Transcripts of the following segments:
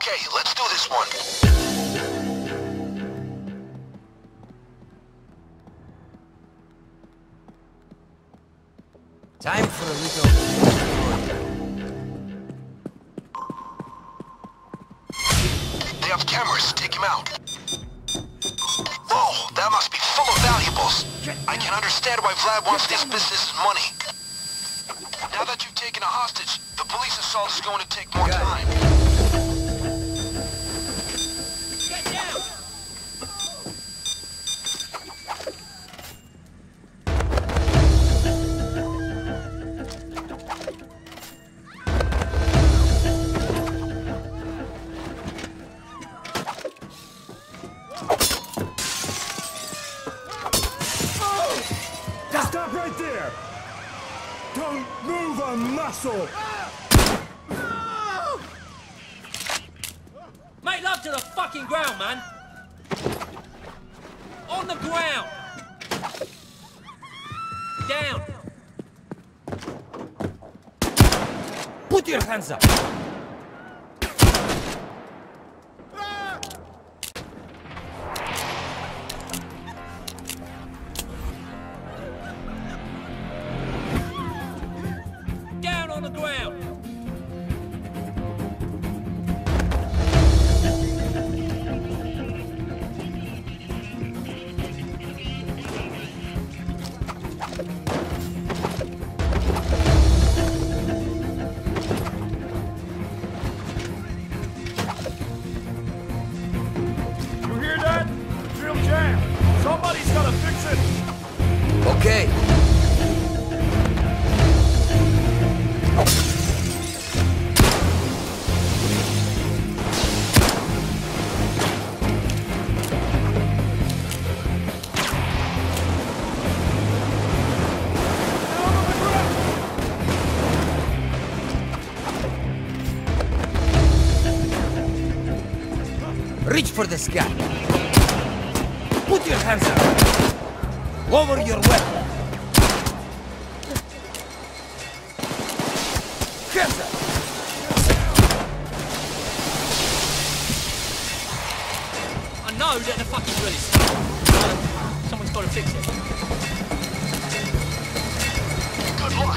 Okay, let's do this one. Time for a little... They have cameras. Take him out. Whoa, that must be full of valuables. I can understand why Vlad wants this business's money. Now that you've taken a hostage, the police assault is going to take more time. Get down! Stop right there! Don't move a muscle! Make love to the fucking ground, man! On the ground! Down! Put your hands up! Down on the ground! You hear that? Drill jam! Somebody's gotta fix it! Okay. Reach for the sky. Put your hands up. Lower your weapon. Hands up. I know that the fucking drill is someone's got to fix it. Good luck.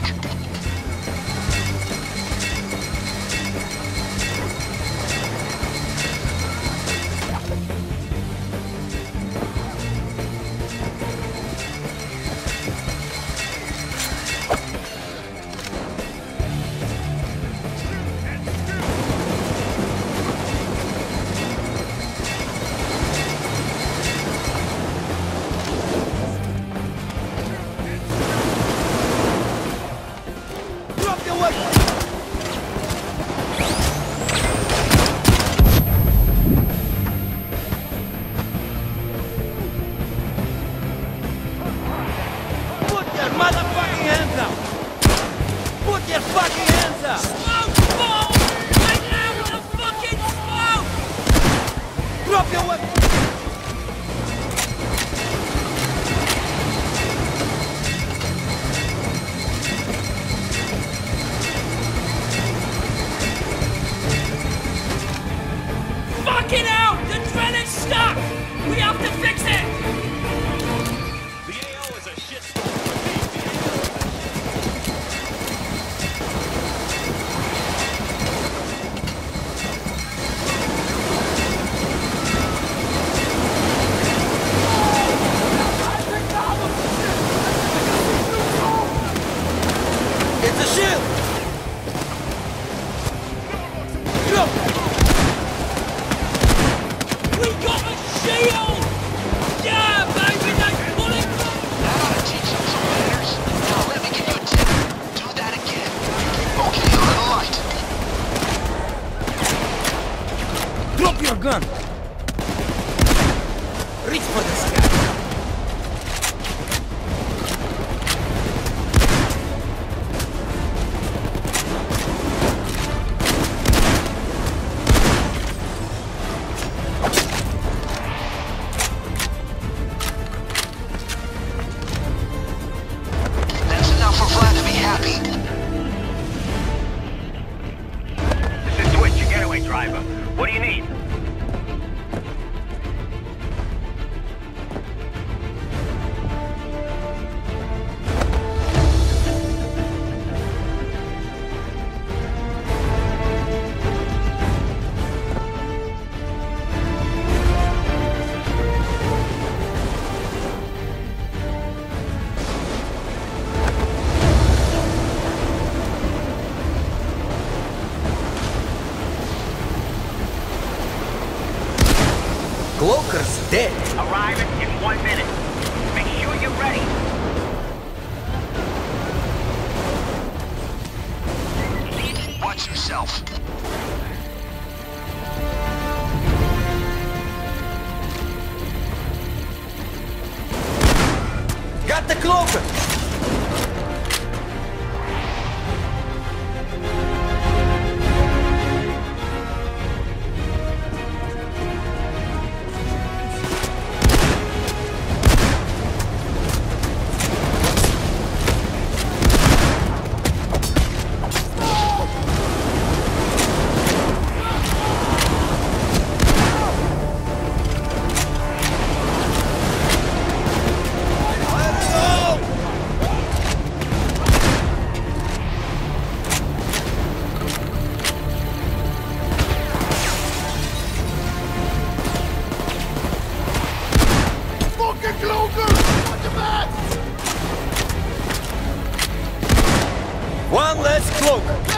Arriving in 1 minute. Make sure you're ready. Watch yourself. Got the cloaker! One less cloak!